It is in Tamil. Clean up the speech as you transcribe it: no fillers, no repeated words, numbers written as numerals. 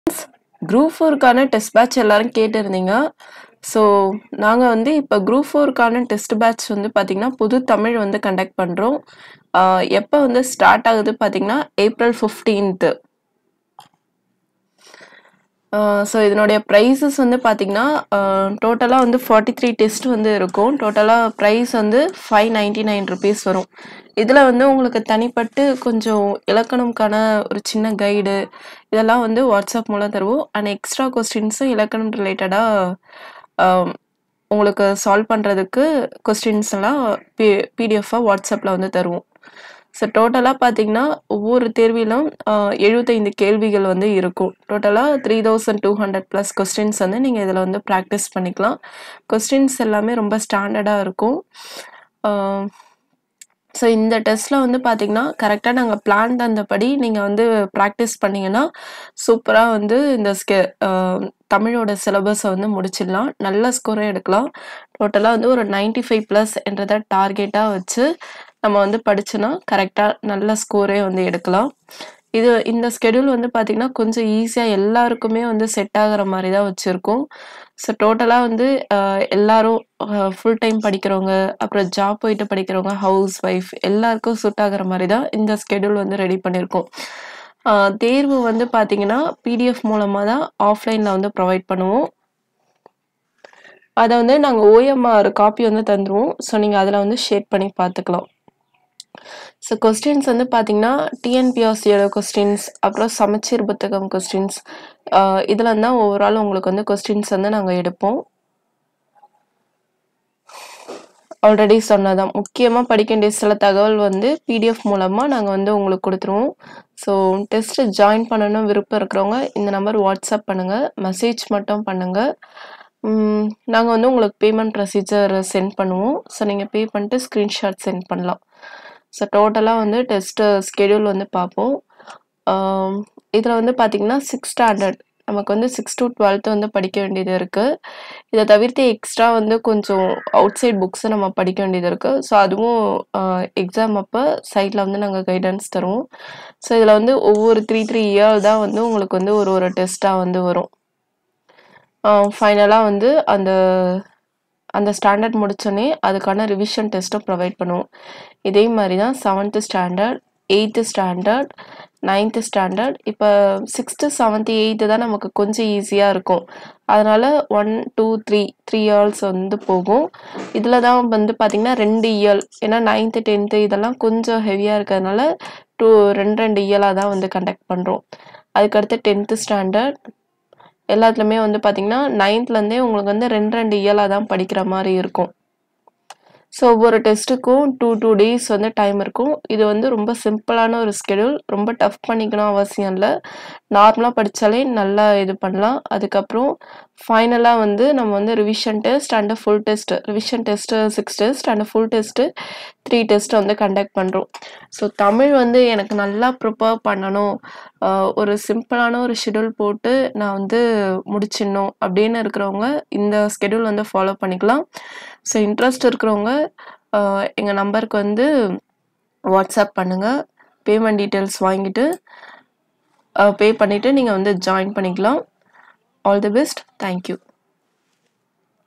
குரூப் 4க்கான டெஸ்ட் பேட்ச் எல்லாரும் கேட்டிருந்தீங்க. ஸோ நாங்கள் வந்து இப்போ குரூப் 4க்கான டெஸ்ட் பேட்ச் வந்து பார்த்திங்கன்னா புது தமிழ் வந்து கண்டக்ட் பண்ணுறோம். எப்போ வந்து ஸ்டார்ட் ஆகுது பார்த்திங்கன்னா April 15th. ஸோ இதனுடைய ப்ரைஸஸ் வந்து பார்த்திங்கன்னா டோட்டலாக வந்து 43 டெஸ்ட் வந்து இருக்கும். டோட்டலாக ப்ரைஸ் வந்து 599 ருபீஸ் வரும். இதில் வந்து உங்களுக்கு தனிப்பட்டு கொஞ்சம் இலக்கணம்க்கான ஒரு சின்ன கைடு இதெல்லாம் வந்து வாட்ஸ்அப் மூலம் தருவோம். அண்ட் எக்ஸ்ட்ரா கொஸ்டின்ஸும் இலக்கணம் ரிலேட்டடாக உங்களுக்கு சால்வ் பண்ணுறதுக்கு கொஸ்டின்ஸ் எல்லாம் பிடிஎஃபாக வாட்ஸ்அப்பில் வந்து தருவோம். ஸோ டோட்டலாக பார்த்தீங்கன்னா ஒவ்வொரு தேர்விலும் 75 கேள்விகள் வந்து இருக்கும். டோட்டலாக 3200+ கொஸ்டின்ஸ் வந்து நீங்கள் இதில் வந்து ப்ராக்டிஸ் பண்ணிக்கலாம். கொஸ்டின்ஸ் எல்லாமே ரொம்ப ஸ்டாண்டர்டாக இருக்கும். ஸோ இந்த டெஸ்ட்டில் வந்து பார்த்திங்கன்னா கரெக்டாக நாங்கள் பிளான் தந்தபடி நீங்கள் வந்து ப்ராக்டிஸ் பண்ணிங்கன்னா சூப்பராக வந்து இந்த தமிழோட சிலபஸை வந்து முடிச்சிடலாம். நல்ல ஸ்கோரை எடுக்கலாம். டோட்டலாக வந்து ஒரு 95+ என்றதை டார்கெட்டாக வச்சு நம்ம வந்து படிச்சோன்னா கரெக்டாக நல்ல ஸ்கோரே வந்து எடுக்கலாம். இந்த ஸ்கெடியூல் வந்து பார்த்திங்கன்னா கொஞ்சம் ஈஸியாக எல்லாருக்குமே வந்து செட் ஆகிற மாதிரி தான் வச்சுருக்கோம். ஸோ டோட்டலாக வந்து எல்லாரும் ஃபுல் டைம் படிக்கிறவங்க, அப்புறம் ஜாப் போயிட்டு படிக்கிறவங்க, ஹவுஸ் ஒய்ஃப் எல்லாருக்கும் சூட் ஆகிற மாதிரி தான் இந்த ஸ்கெடியூல் வந்து ரெடி பண்ணியிருக்கோம். தேர்வு வந்து பார்த்திங்கன்னா பிடிஎஃப் மூலமாக தான் ஆஃப்லைனில் வந்து ப்ரொவைட் பண்ணுவோம். அதை வந்து நாங்கள் OMR காப்பி வந்து தந்துடுவோம். ஸோ நீங்கள் அதில் வந்து ஷேர் பண்ணி பார்த்துக்கலாம். ஸோ கொஸ்டின்ஸ் வந்து பார்த்திங்கன்னா டிஎன்பிஎஸ்சியோட கொஸ்டின்ஸ், அப்புறம் சமச்சீர் புத்தகம் கொஸ்டின்ஸ், இதில் தான் ஓவரால் உங்களுக்கு வந்து கொஸ்டின்ஸ் வந்து நாங்கள் எடுப்போம். ஆல்ரெடி சொன்னதான் முக்கியமாக படிக்க வேண்டிய சில தகவல் வந்து பிடிஎஃப் மூலமாக நாங்கள் வந்து உங்களுக்கு கொடுத்துருவோம். ஸோ டெஸ்ட்டு ஜாயின் பண்ணணும் விருப்பம் இருக்கிறவங்க இந்த நம்பர் வாட்ஸ்அப் பண்ணுங்கள், மெசேஜ் மட்டும் பண்ணுங்கள். நாங்கள் வந்து உங்களுக்கு பேமெண்ட் ப்ரொசீஜர் சென்ட் பண்ணுவோம். ஸோ நீங்கள் பே பண்ணிட்டு ஸ்க்ரீன்ஷாட் சென்ட் பண்ணலாம். ஸோ டோட்டலாக வந்து டெஸ்ட்டு ஸ்கெடியூல் வந்து பார்ப்போம். இதில் வந்து பார்த்திங்கன்னா 6 ஸ்டாண்டர்ட் நமக்கு வந்து 6 to 12 வந்து படிக்க வேண்டியது இருக்குது. இதை தவிர்த்து எக்ஸ்ட்ரா வந்து கொஞ்சம் அவுட் சைட் புக்ஸை நம்ம படிக்க வேண்டியது இருக்குது. ஸோ அதுவும் எக்ஸாம் அப்போ சைடில் வந்து நாங்கள் கைடன்ஸ் தருவோம். ஸோ இதில் வந்து ஒவ்வொரு 3 இயர் தான் வந்து உங்களுக்கு வந்து ஒரு டெஸ்ட்டாக வந்து வரும். ஃபைனலாக வந்து அந்த ஸ்டாண்டர்ட் முடித்தோடனே அதுக்கான ரிவிஷன் டெஸ்ட்டும் ப்ரொவைட் பண்ணுவோம். இதே மாதிரி தான் 7th standard, 8th standard, 9th standard. இப்போ 6th 7th 8th தான் நமக்கு கொஞ்சம் ஈஸியாக இருக்கும். அதனால் 1 2 3 இயர்ஸ் வந்து போகும். இதில் தான் வந்து பார்த்திங்கன்னா 2 இயர், ஏன்னா 9th 10th இதெல்லாம் கொஞ்சம் ஹெவியாக இருக்கிறதுனால 2 இயலாக தான் வந்து கண்டக்ட் பண்ணுறோம். அதுக்கடுத்து 10th ஸ்டாண்டர்ட் எல்லாத்துலேயுமே வந்து பார்த்திங்கன்னா 9thலேருந்தே உங்களுக்கு வந்து 2 இயலாக தான் படிக்கிற மாதிரி இருக்கும். ஸோ ஒவ்வொரு டெஸ்ட்டுக்கும் 2 days வந்து டைம் இருக்கும். இது வந்து ரொம்ப சிம்பிளான ஒரு ஸ்கெடியூல். ரொம்ப டஃப் பண்ணிக்கணும் அவசியம் இல்லை. நார்மலாக படித்தாலே நல்லா இது பண்ணலாம். அதுக்கப்புறம் ஃபைனலாக வந்து நம்ம வந்து revision test and full test, revision test 6 test and full test 3 test வந்து கண்டக்ட் பண்ணுறோம். ஸோ தமிழ் வந்து எனக்கு நல்லா ப்ரிப்பேர் பண்ணணும், ஒரு சிம்பிளான ஒரு ஷெடியூல் போட்டு நான் வந்து முடிச்சிடணும் அப்படின்னு இருக்கிறவங்க இந்த ஸ்கெடியூல் வந்து ஃபாலோ பண்ணிக்கலாம். ஸோ இன்ட்ரெஸ்ட் இருக்கிறவங்க எங்கள் நம்பருக்கு வந்து வாட்ஸ்அப் பண்ணுங்கள். பேமெண்ட் டீட்டெயில்ஸ் வாங்கிட்டு பே பண்ணிவிட்டு நீங்கள் வந்து ஜாயின் பண்ணிக்கலாம். All the best. தேங்க்யூ.